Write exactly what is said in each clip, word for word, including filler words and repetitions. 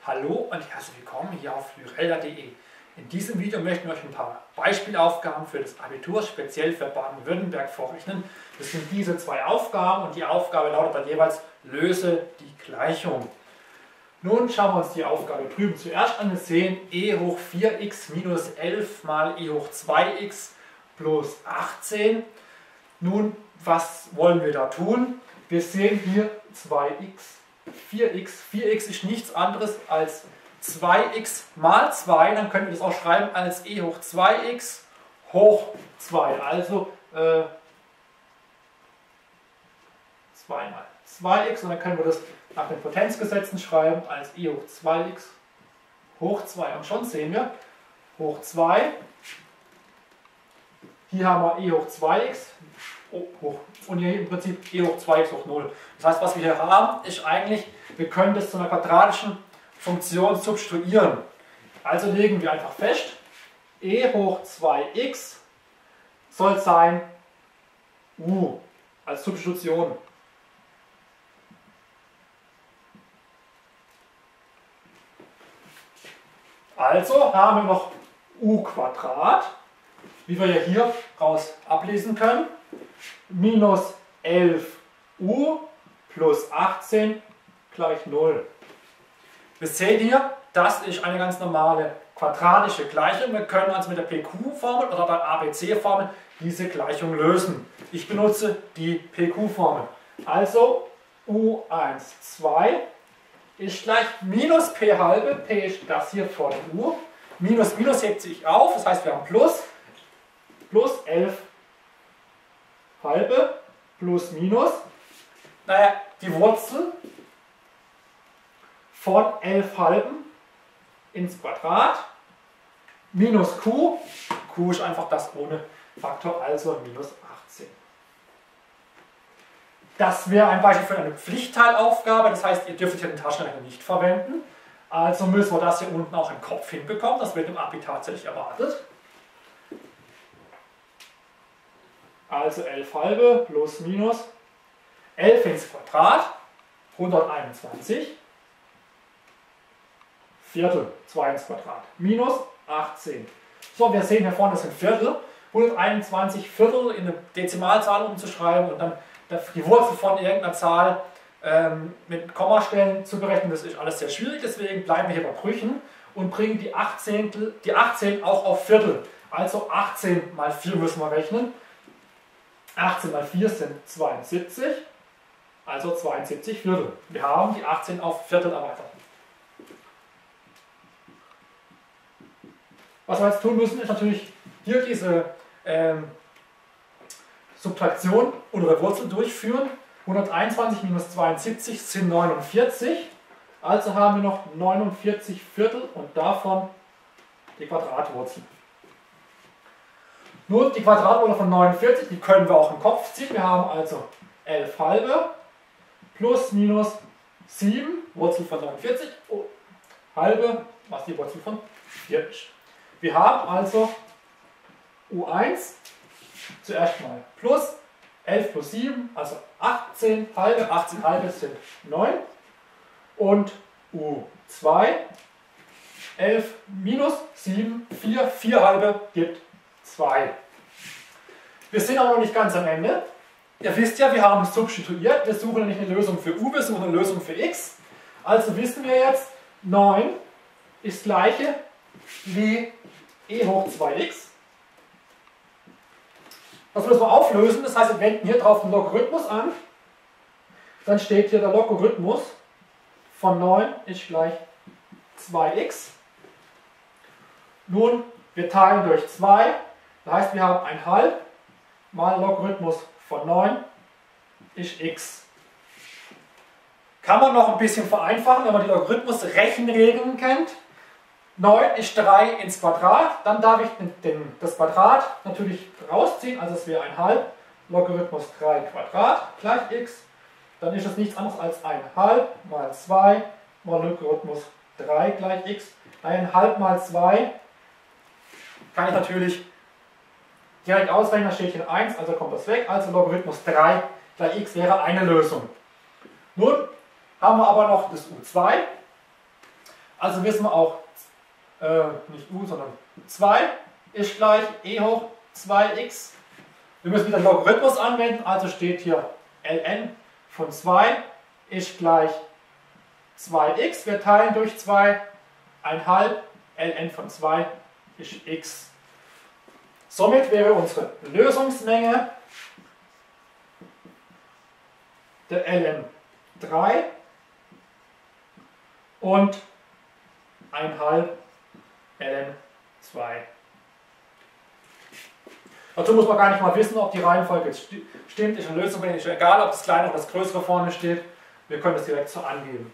Hallo und herzlich willkommen hier auf lyrella punkt de. In diesem Video möchten wir euch ein paar Beispielaufgaben für das Abitur speziell für Baden-Württemberg vorrechnen. Das sind diese zwei Aufgaben und die Aufgabe lautet dann jeweils: Löse die Gleichung. Nun schauen wir uns die Aufgabe drüben zuerst an. Wir sehen e hoch vier x minus elf mal e hoch zwei x plus achtzehn. Nun, was wollen wir da tun? Wir sehen hier zwei x, vier x. vier x ist nichts anderes als zwei x mal zwei. Dann können wir das auch schreiben als e hoch zwei x hoch zwei. Also äh, zwei mal zwei x und dann können wir das nach den Potenzgesetzen schreiben als e hoch zwei x hoch zwei. Und schon sehen wir hoch zwei. Hier haben wir e hoch zwei x hoch, und hier im Prinzip e hoch zwei x hoch null. Das heißt, was wir hier haben, ist eigentlich, wir können das zu einer quadratischen Funktion substituieren. Also legen wir einfach fest, e hoch zwei x soll sein u als Substitution. Also haben wir noch u Quadrat, wie wir ja hier raus ablesen können, minus elf u plus achtzehn gleich null. Wir sehen hier, das ist eine ganz normale quadratische Gleichung. Wir können also mit der P Q-Formel oder der A B C-Formel diese Gleichung lösen. Ich benutze die P Q-Formel. Also u eins, zwei ist gleich minus p halbe, p ist das hier vor dem u, minus minus hebt sich auf, das heißt wir haben plus, plus elf halbe plus minus, naja, die Wurzel von elf halben ins Quadrat minus q, q ist einfach das ohne Faktor, also minus achtzehn. Das wäre ein Beispiel für eine Pflichtteilaufgabe, das heißt, ihr dürft hier den Taschenrechner nicht verwenden. Also müssen wir das hier unten auch im Kopf hinbekommen, das wird im Abi tatsächlich erwartet. Also elf halbe plus minus elf ins Quadrat, hunderteinundzwanzig, Viertel, zwei ins Quadrat, minus achtzehn. So, wir sehen hier vorne, das sind Viertel, hunderteinundzwanzig Viertel in eine Dezimalzahl umzuschreiben und dann die Wurzel von irgendeiner Zahl ähm, mit Kommastellen zu berechnen, das ist alles sehr schwierig, deswegen bleiben wir hier bei Brüchen und bringen die achtzehn, die achtzehn auch auf Viertel. Also achtzehn mal vier müssen wir rechnen. achtzehn mal vier sind zweiundsiebzig, also zweiundsiebzig Viertel. Wir haben die achtzehn auf Viertel erweitert. Was wir jetzt tun müssen, ist natürlich hier diese ähm, Subtraktion unter Wurzel durchführen. hunderteinundzwanzig minus zweiundsiebzig sind neunundvierzig. Also haben wir noch neunundvierzig Viertel und davon die Quadratwurzel. Nun, die Quadratwurzel von neunundvierzig, die können wir auch im Kopf ziehen. Wir haben also elf halbe plus minus sieben, Wurzel von neunundvierzig, oh, halbe, was die Wurzel von vier ist. Wir haben also u eins, zuerst mal plus elf plus sieben, also achtzehn halbe, achtzehn halbe sind neun und u zwei, elf minus sieben, vier, vier halbe gibt zwei. Wir sind aber noch nicht ganz am Ende. Ihr wisst ja, wir haben substituiert. Wir suchen nicht eine Lösung für u, wir suchen eine Lösung für x. Also wissen wir jetzt, neun ist das gleiche wie e hoch zwei x. Das müssen wir auflösen. Das heißt, wir wenden hier drauf den Logarithmus an. Dann steht hier der Logarithmus von neun ist gleich zwei x. Nun, wir teilen durch zwei. Das heißt, wir haben ein halb mal Logarithmus von neun ist x. Kann man noch ein bisschen vereinfachen, wenn man die Logarithmus-Rechenregeln kennt. neun ist drei ins Quadrat, dann darf ich den, den, das Quadrat natürlich rausziehen, also es wäre ein halb Logarithmus drei Quadrat gleich x. Dann ist es nichts anderes als ein halb mal zwei mal Logarithmus drei gleich x. ein halb mal zwei kann ich natürlich direkt ausrechnen, da steht hier eins, also kommt das weg, also Logarithmus drei gleich x wäre eine Lösung. Nun haben wir aber noch das u zwei. Also wissen wir auch, äh, nicht u, sondern zwei ist gleich e hoch zwei x. Wir müssen wieder den Logarithmus anwenden, also steht hier ln von zwei ist gleich zwei x. Wir teilen durch zwei, ein halb, ln von zwei ist x. Somit wäre unsere Lösungsmenge der ln drei und ein halb ln zwei. Dazu muss man gar nicht mal wissen, ob die Reihenfolge jetzt stimmt. Ist eine Lösungsmenge, ist egal, ob das kleine oder das größere vorne steht. Wir können das direkt so angeben.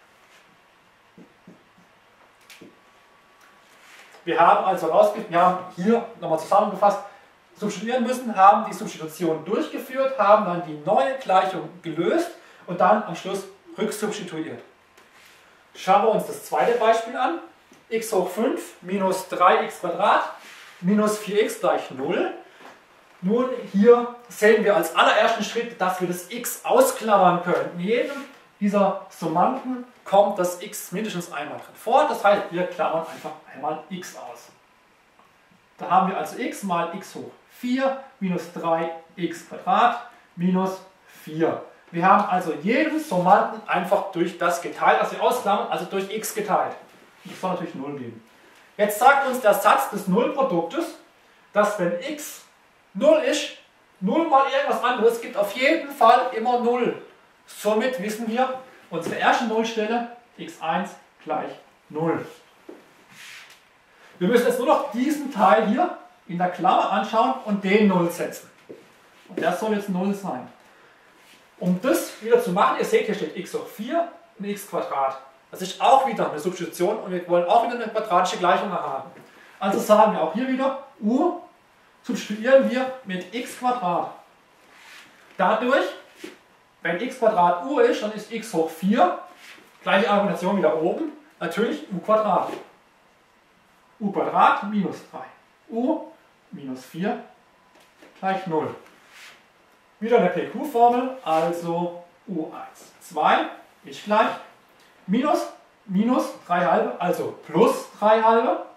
Wir haben also rausgefunden, wir haben hier nochmal zusammengefasst, substituieren müssen, haben die Substitution durchgeführt, haben dann die neue Gleichung gelöst und dann am Schluss rücksubstituiert. Schauen wir uns das zweite Beispiel an. X hoch fünf minus drei x Quadrat minus vier x gleich null. Nun, hier sehen wir als allerersten Schritt, dass wir das x ausklammern können. In jedem dieser Summanden kommt das x mindestens einmal drin vor. Das heißt, wir klammern einfach einmal x aus. Da haben wir also x mal x hoch vier minus drei x Quadrat minus vier. Wir haben also jeden Summanden einfach durch das geteilt, was wir ausklammern, also durch x geteilt. Das soll natürlich null geben. Jetzt sagt uns der Satz des Nullproduktes, dass wenn x null ist, null mal irgendwas anderes gibt auf jeden Fall immer null. Somit wissen wir, unsere erste Nullstelle x eins gleich null. Wir müssen jetzt nur noch diesen Teil hier in der Klammer anschauen und den null setzen. Und das soll jetzt null sein. Um das wieder zu machen, ihr seht, hier steht x hoch vier und x Quadrat. Das ist auch wieder eine Substitution und wir wollen auch wieder eine quadratische Gleichung haben. Also sagen wir auch hier wieder, u substituieren wir mit x Quadrat. Dadurch, wenn x Quadrat u ist, dann ist x hoch vier, gleiche Argumentation wie da oben, natürlich u Quadrat. U Quadrat minus drei. U minus vier gleich null. Wieder eine P Q-Formel, also u eins. zwei ist gleich minus, minus drei halbe, also plus drei halbe,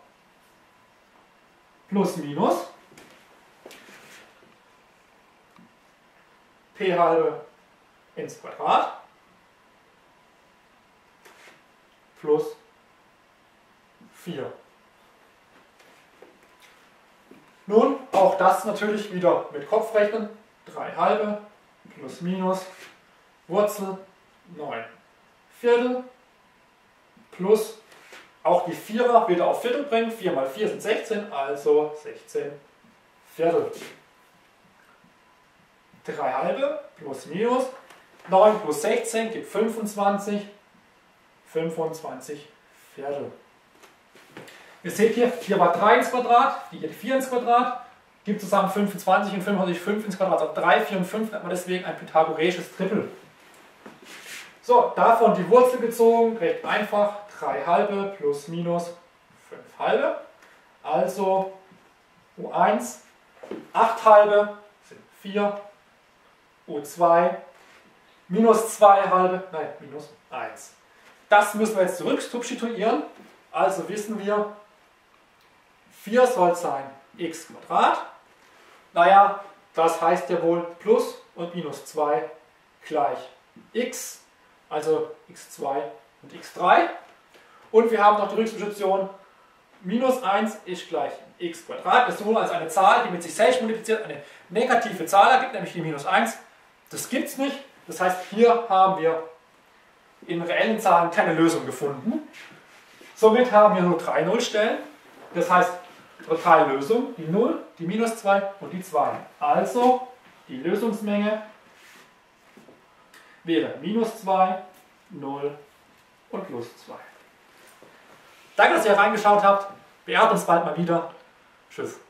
plus minus, p halbe ins Quadrat, plus vier. Nun, auch das natürlich wieder mit Kopfrechnen. drei halbe plus minus Wurzel neun Viertel plus auch die Vierer wieder auf Viertel bringen. vier mal vier sind sechzehn, also sechzehn Viertel. drei halbe plus minus neun plus sechzehn gibt fünfundzwanzig. fünfundzwanzig Viertel. Ihr seht hier, hier war drei ins Quadrat, hier geht vier ins Quadrat, gibt zusammen fünfundzwanzig und fünfundzwanzig, fünf ins Quadrat, also drei, vier und fünf nennt man deswegen ein pythagoreisches Trippel. So, davon die Wurzel gezogen, recht einfach, drei halbe plus minus fünf halbe, also u eins, acht halbe sind vier, u zwei, minus zwei halbe, nein, minus eins. Das müssen wir jetzt zurück substituieren, also wissen wir, vier soll sein x Quadrat. Naja, das heißt ja wohl plus und minus zwei gleich x, also x zwei und x drei. Und wir haben noch die Rücksubstitution, minus eins ist gleich x Quadrat. Das ist sowohl als eine Zahl, die mit sich selbst multipliziert, eine negative Zahl ergibt, nämlich die minus eins. Das gibt es nicht. Das heißt, hier haben wir in reellen Zahlen keine Lösung gefunden. Somit haben wir nur drei Nullstellen. Das heißt, drei Lösungen, die null, die minus zwei und die zwei. Also die Lösungsmenge wäre minus zwei, null und plus zwei. Danke, dass ihr reingeschaut habt. Wir hören uns bald mal wieder. Tschüss.